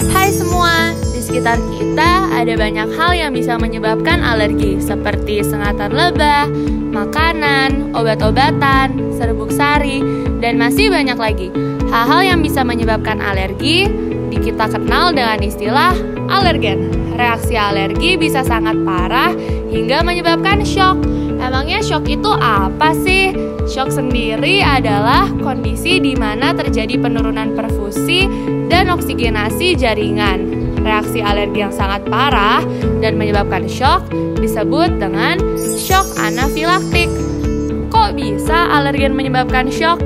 Hai semua, di sekitar kita ada banyak hal yang bisa menyebabkan alergi seperti sengatan lebah, makanan, obat-obatan, serbuk sari, dan masih banyak lagi. Hal-hal yang bisa menyebabkan alergi kita kenal dengan istilah alergen. Reaksi alergi bisa sangat parah hingga menyebabkan syok. Emangnya syok itu apa sih? Syok sendiri adalah kondisi di mana terjadi penurunan perfusi dan oksigenasi jaringan. Reaksi alergi yang sangat parah dan menyebabkan syok disebut dengan syok anafilaktik. Kok bisa alergen menyebabkan syok?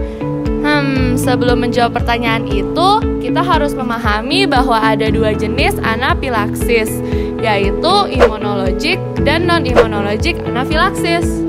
Sebelum menjawab pertanyaan itu, kita harus memahami bahwa ada dua jenis anafilaksis, yaitu imunologik dan non-imunologik anafilaksis.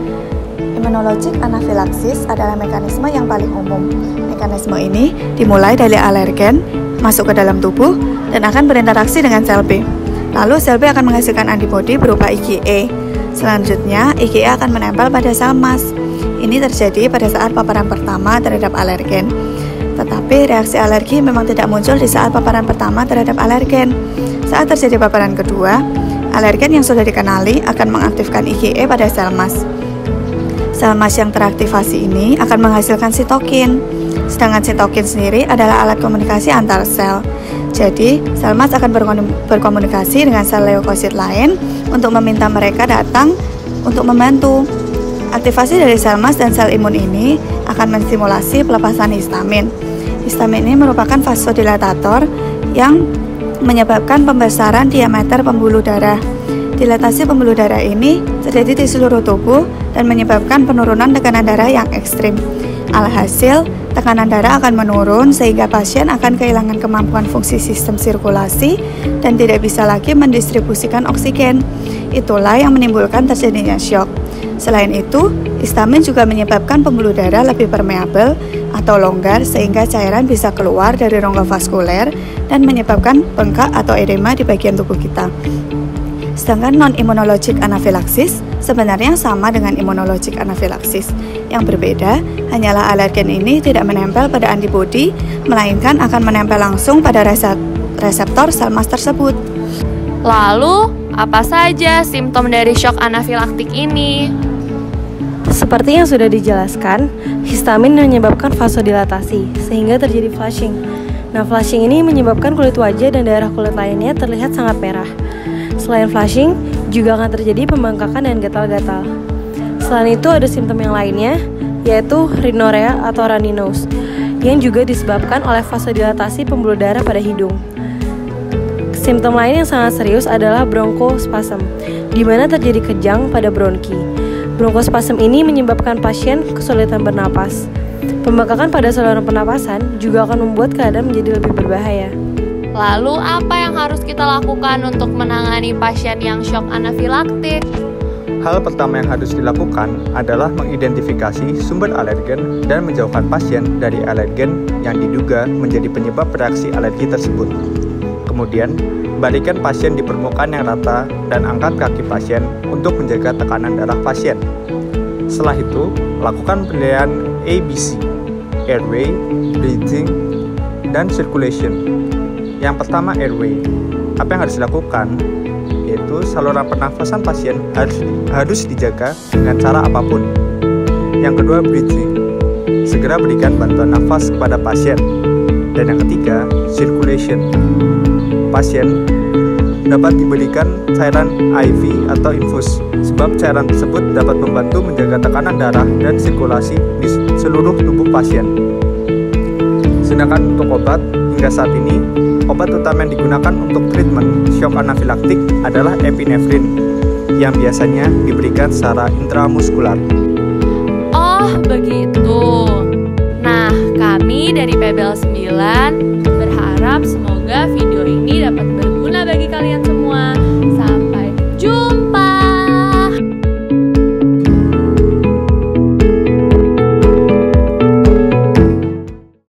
Imunologik anafilaksis adalah mekanisme yang paling umum. Mekanisme ini dimulai dari alergen masuk ke dalam tubuh dan akan berinteraksi dengan sel B. Lalu sel B akan menghasilkan antibodi berupa IgE. Selanjutnya, IgE akan menempel pada sel MAS. Ini terjadi pada saat paparan pertama terhadap alergen. Tetapi reaksi alergi memang tidak muncul di saat paparan pertama terhadap alergen. Saat terjadi paparan kedua, alergen yang sudah dikenali akan mengaktifkan IgE pada sel MAS. Sel MAS yang teraktivasi ini akan menghasilkan sitokin. Sedangkan sitokin sendiri adalah alat komunikasi antar sel. Jadi, sel MAS akan berkomunikasi dengan sel leukosit lain untuk meminta mereka datang untuk membantu. Aktivasi dari sel MAS dan sel imun ini akan menstimulasi pelepasan histamin. Histamin ini merupakan vasodilatator yang menyebabkan pembesaran diameter pembuluh darah. Dilatasi pembuluh darah ini terjadi di seluruh tubuh dan menyebabkan penurunan tekanan darah yang ekstrim. Alhasil, tekanan darah akan menurun sehingga pasien akan kehilangan kemampuan fungsi sistem sirkulasi dan tidak bisa lagi mendistribusikan oksigen. Itulah yang menimbulkan terjadinya syok. Selain itu, histamin juga menyebabkan pembuluh darah lebih permeabel atau longgar sehingga cairan bisa keluar dari rongga vaskuler dan menyebabkan bengkak atau edema di bagian tubuh kita. Sedangkan non-imunologik anafilaksis sebenarnya sama dengan imunologik anafilaksis. Yang berbeda hanyalah alergen ini tidak menempel pada antibodi, melainkan akan menempel langsung pada reseptor sel MAS tersebut. Lalu, apa saja simptom dari syok anafilaktik ini? Seperti yang sudah dijelaskan, histamin menyebabkan vasodilatasi sehingga terjadi flushing. Nah, flushing ini menyebabkan kulit wajah dan daerah kulit lainnya terlihat sangat merah. Selain flushing, juga akan terjadi pembengkakan dan gatal-gatal. Selain itu ada simptom yang lainnya, yaitu rhinorrhea atau runny nose, yang juga disebabkan oleh vasodilatasi pembuluh darah pada hidung. Simptom lain yang sangat serius adalah bronkospasm, di mana terjadi kejang pada bronki. Bronkospasm ini menyebabkan pasien kesulitan bernapas. Pembengkakan pada saluran pernapasan juga akan membuat keadaan menjadi lebih berbahaya. Lalu apa yang harus kita lakukan untuk menangani pasien yang syok anafilaktik? Hal pertama yang harus dilakukan adalah mengidentifikasi sumber alergen dan menjauhkan pasien dari alergen yang diduga menjadi penyebab reaksi alergi tersebut. Kemudian, balikkan pasien di permukaan yang rata dan angkat kaki pasien untuk menjaga tekanan darah pasien. Setelah itu, lakukan penilaian ABC, airway, breathing, dan circulation. Yang pertama, airway. Apa yang harus dilakukan? Yaitu saluran pernafasan pasien harus dijaga dengan cara apapun. Yang kedua, breathing. Segera berikan bantuan nafas kepada pasien. Dan yang ketiga, circulation. Pasien dapat diberikan cairan IV atau infus, sebab cairan tersebut dapat membantu menjaga tekanan darah dan sirkulasi di seluruh tubuh pasien. Sedangkan untuk obat, hingga saat ini, obat utama yang digunakan untuk treatment syok anafilaktik adalah epinefrin, yang biasanya diberikan secara intramuskular. Oh, begitu. Nah, kami dari PBL 9 berharap semoga video ini dapat